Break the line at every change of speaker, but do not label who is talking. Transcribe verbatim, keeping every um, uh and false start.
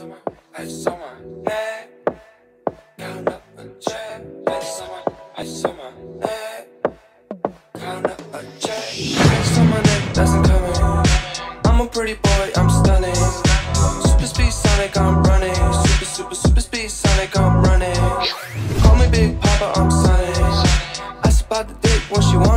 on my, ice on my neck. Count up a check. Ice on my, ice on my neck. Count up a check. Ice on my neck, that's incoming. I'm a pretty boy, I'm stunning. Super speed Sonic, I'm running. Super, super, super speed Sonic, I'm running. Call me Big Papa, I'm Sonic. Ask about the dick when she wants.